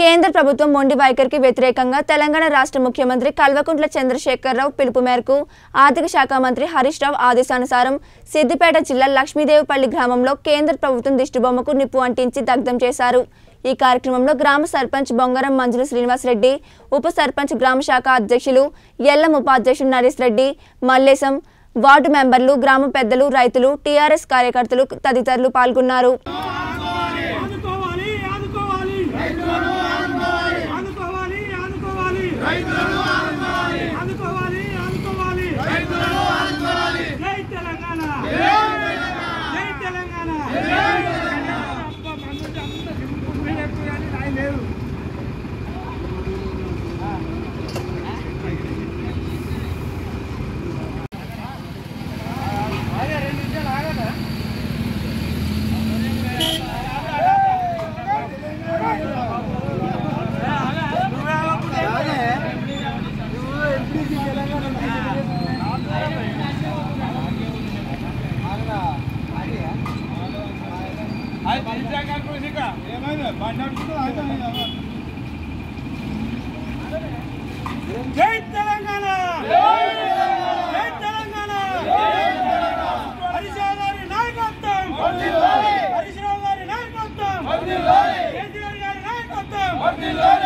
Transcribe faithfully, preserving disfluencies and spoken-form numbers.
కేంద్ర ప్రభుత్వం మొండి వైఖరికి వ్యతిరేకంగా తెలంగాణ రాష్ట్ర ముఖ్యమంత్రి కల్వకుంట్ల చంద్రశేఖరరావు పిలుపు మేరకు ఆర్థిక శాఖ మంత్రి హరీష్ రావు ఆదేశానుసారం సిద్దిపేట జిల్లా లక్ష్మీదేవిపల్లి గ్రామంలో కేంద్ర ప్రభుత్వం దిష్టిబొమ్మకు నిప్పు అంటించి దగ్ధం చేశారు। ఈ కార్యక్రమంలో గ్రామ సర్పంచ్ బొంగరం మంజుల శ్రీనివాస్ రెడ్డి, ఉప సర్పంచ్ గ్రామ శాఖ అధ్యక్షులు ఎల్లం ఉపాధ్యక్షులు నరేష్ రెడ్డి, మల్లేశం, వార్డు మెంబర్లు, గ్రామ పెద్దలు, రైతులు, టీఆర్ఎస్ కార్యకర్తలు తదితరులు పాల్గొన్నారు। जय तेलंगाना जय तेलंगाना हरीश राव गारी नायकत्వం हरीश राव गारी नायकत्వం केसीआर गारी नायकत्వం।